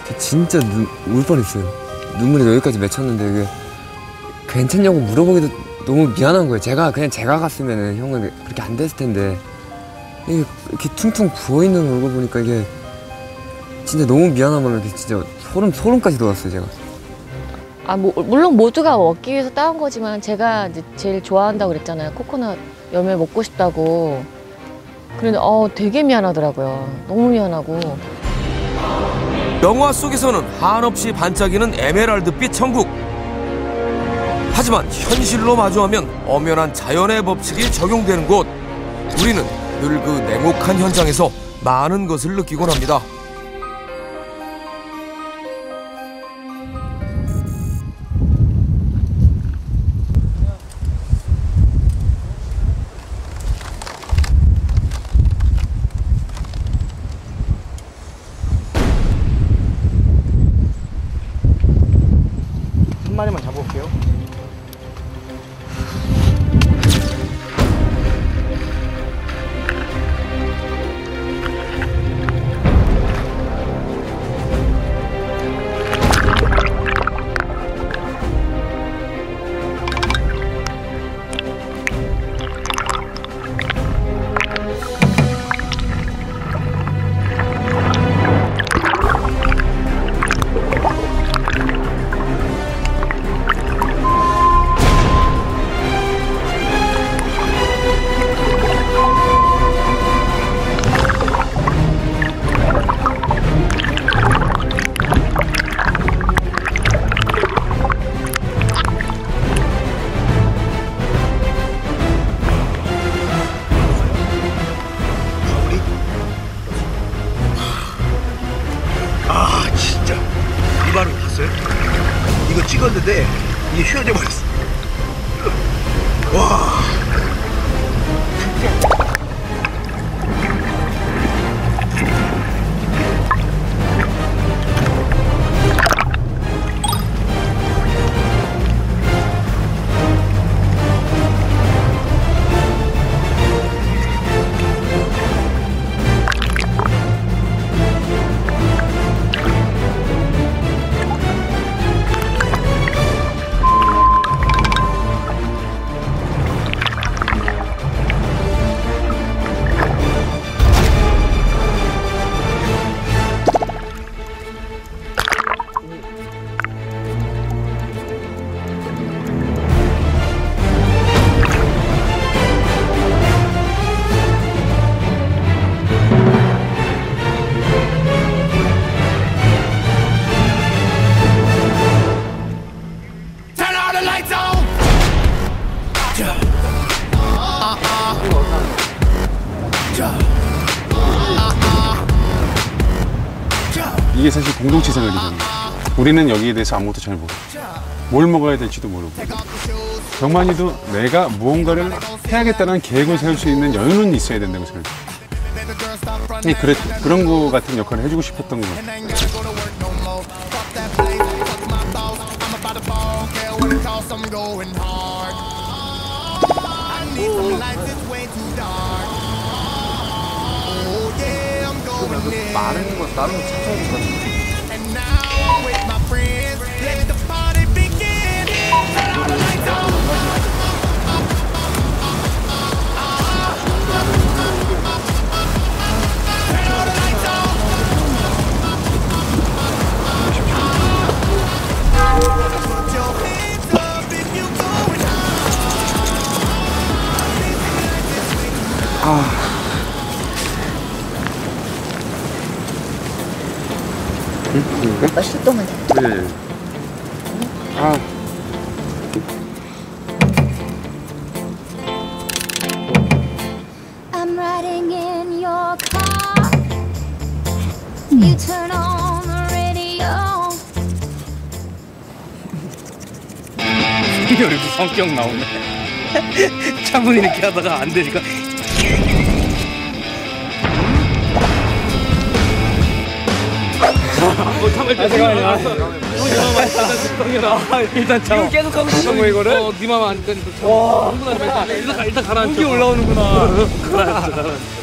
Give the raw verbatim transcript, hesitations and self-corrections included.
진짜 눈, 울 뻔했어요. 눈물이 여기까지 맺혔는데 이게 괜찮냐고 물어보기도 너무 미안한 거예요. 제가 그냥 제가 갔으면은 형은 그렇게 안 됐을 텐데 이게 이렇게 퉁퉁 부어 있는 얼굴 보니까 이게 진짜 너무 미안한 마음에 진짜 소름 소름까지 돋았어요 제가. 아, 뭐, 물론 모두가 먹기 위해서 따온 거지만 제가 이제 제일 좋아한다고 그랬잖아요. 코코넛 열매 먹고 싶다고. 그런데 어 되게 미안하더라고요. 너무 미안하고. 영화 속에서는 한없이 반짝이는 에메랄드빛 천국. 하지만 현실로 마주하면 엄연한 자연의 법칙이 적용되는 곳. 우리는 늘 그 냉혹한 현장에서 많은 것을 느끼곤 합니다. 한 마리만 잡아볼게요. 아 진짜 이 발을 봤어요? 이거 찍었는데 이게 휘어져 버렸어. 와 진짜. 이게 사실 공동체 생활이잖아요. 우리는 여기에 대해서 아무것도 잘 모르고 뭘 먹어야 될지도 모르고 정만이도 내가 무언가를 해야겠다는 계획을 세울 수 있는 여유는 있어야 된다고 생각해요. 그래, 그런 거 같은 역할을 해주고 싶었던 것 같아요. 많은 거 다른 거 찾아야 것 같은데. 아. 몇 시 동안 돼? 네. 아. I'm riding in your car. You turn on the radio. 이래도 성격 나오네. 차분 이렇게 하다가 안 되니까. 어, 참을 때. 아, 잠깐만요. 아, 일단 참. 계속 하고 싶은 거 이거를? 어, 네 맘 안 되니까. 와. 일단, 일단 가라앉혀. 여기 올라오는구나. 가라앉혀, 가라앉혀.